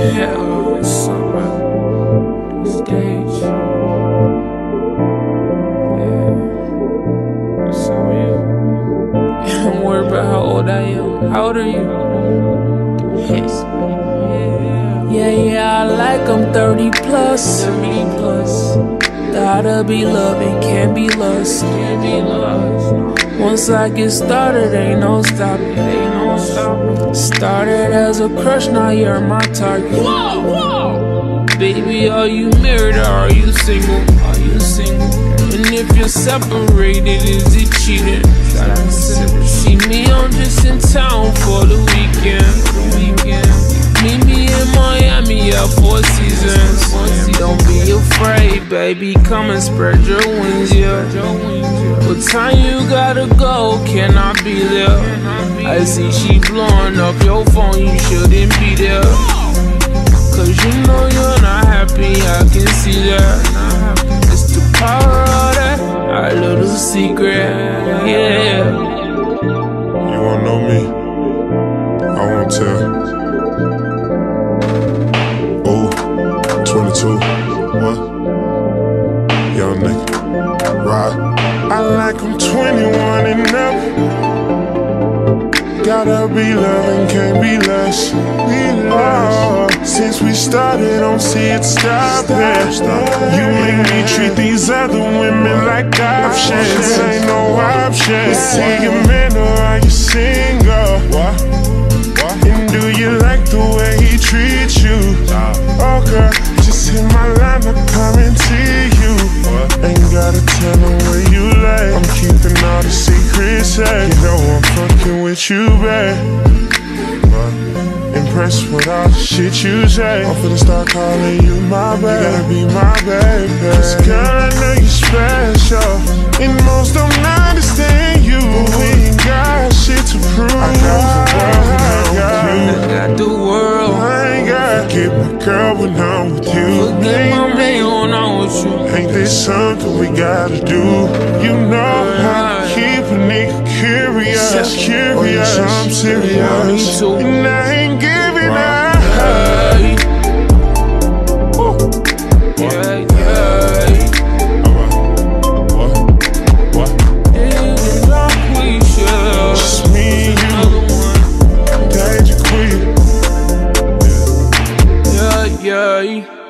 Yeah, it's so right. Stage. Yeah. So yeah. I'm worried about how old I am. How old are you? Yes. Yeah, I like I'm 30 plus. 30 plus. Gotta be loving, can't be lost. Can't be lost. Once I get started, ain't no stopping. Ain't no stopping. Started as a crush, now you're my target. Whoa, whoa. Baby, are you married or are you single? Are you single? And if you're separated, is it cheating? See me, I'm just in town for the weekend. Meet me in Miami, yeah, 4 seasons. Don't be afraid, baby, come and spread your wings, yeah. What time you gotta go, can I be there? I see she blowing up your phone, you shouldn't be there. Cause you know you're not happy, I can see that. It's the power of that, our little secret, yeah. You wanna know me? I won't tell. Oh, 22, what? Young nigga, ride. I like I'm 21 and up. Gotta be loving, can't be less. Oh, since we started, don't see it stopping. You make me treat these other women like options. Ain't no option. See you man or are you single? And do you like the way he treats you? Oh girl, just hit my line, I'm coming to you. Ain't gotta tell him where you lay. I'm keeping all the secrets safe. You know I'm fucking with you, babe. Impressed with all the shit you say. I'm finna start calling you my babe. You gotta be my baby. Cause girl, I know you special, and most don't understand you. But we ain't got shit to prove. I got the world. I ain't got to forget my girl when I'm with you. Forget my man when I'm with you. Ain't this something we gotta do? You know how to keep a nigga curious. I'm serious, and I ain't giving up. Just me and you, Dej Jacquees. Yeah.